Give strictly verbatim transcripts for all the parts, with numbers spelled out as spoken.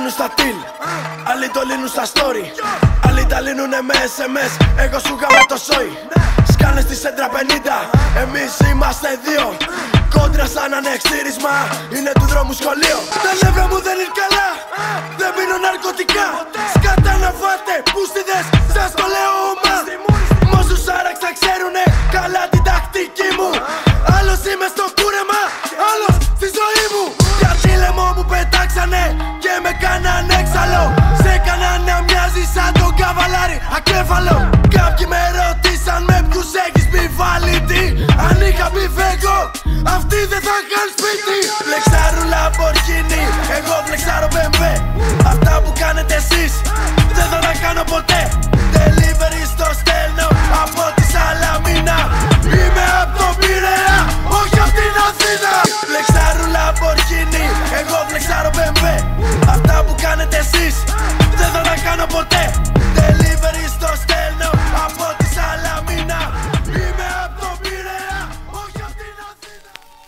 λύνουν στα τιλ, άλλοι το λύνουν στα story, άλλοι τα λύνουνε με ες εμ ες, εγώ σου γάμω το σόι. Σκάνε στη σέντρα πενήντα, εμείς είμαστε δύο. Κόντρα σαν ανεξτήρισμα, είναι του δρόμου σχολείο. Τα νεύρα μου δεν είναι καλά, δεν πίνω ναρκωτικά. Σκάτα να φάτε, πούστιδες, σας το λέω μα. Μόσους άραξα ξέρουνε καλά την τακτική μου. Άλλος είμαι στο κούρεμα, άλλος στη ζωή μου. Γιατί λαιμό μου πετάξανε και με κάναν έξαλλο. Σε έκαναν να μοιάζει σαν τον καβαλάρι ακέφαλο. Κάποιοι με ρωτήσαν με ποιους έχεις μπει βαλίτη. Αν είχα μπει φέγγω, αυτοί δεν θα είχαν σπίτι. Φλεξάρουν Λαμπορκίνι, εγώ φλεξάρω μπι εμ ντάμπλιου. Αυτά που κάνετε εσείς δεν θα τα κάνω ποτέ. Delivery στο στέλνω από τη Σαλαμίνα. Είμαι απ' τον Πειραιά, όχι απ' την Αθήνα. Φλεξάρουν Λαμπορκίνι, εγώ φλεξάρω μπι εμ ντάμπλιου. Αυτά που κάνετε εσείς δεν θα τα κάνω ποτέ. Delivery στο στέλνω από τη Σαλαμίνα. Είμαι απ' τον Πειραιά, όχι απ' την Αθήνα.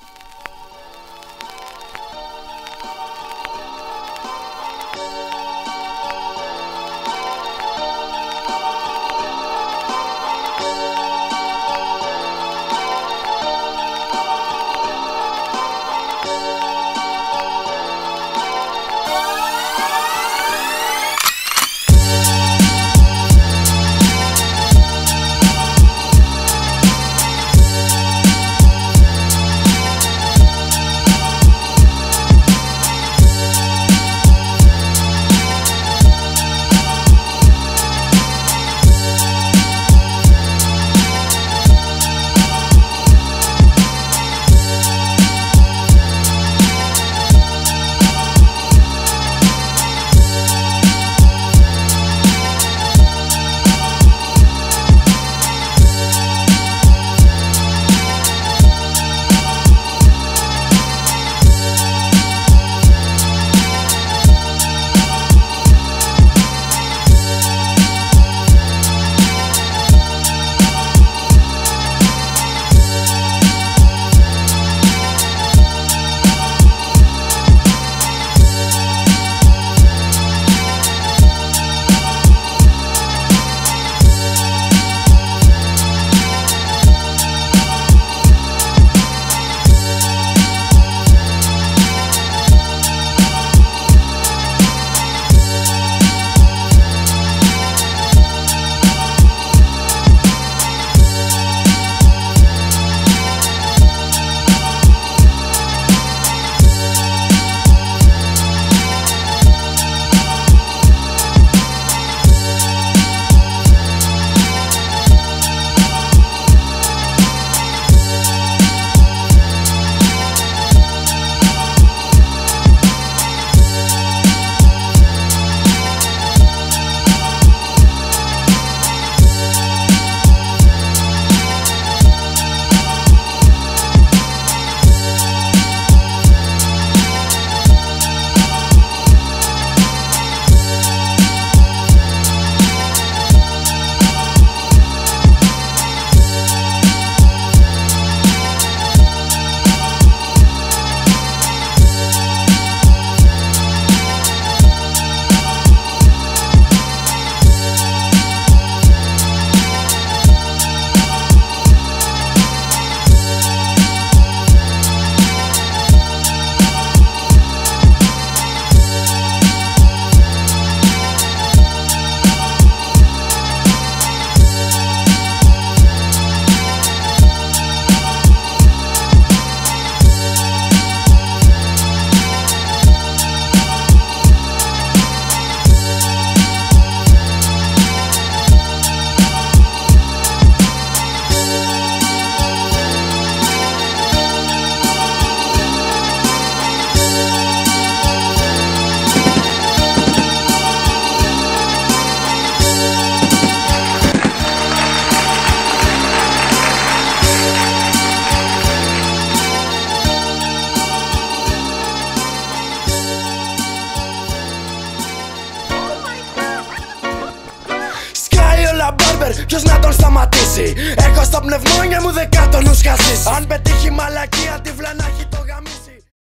Ποιος να τον σταματήσει? Έχω στο πνευμόνια μου δεκάτονους χασίσει. Αν πετύχει μαλακία τη βλανάχη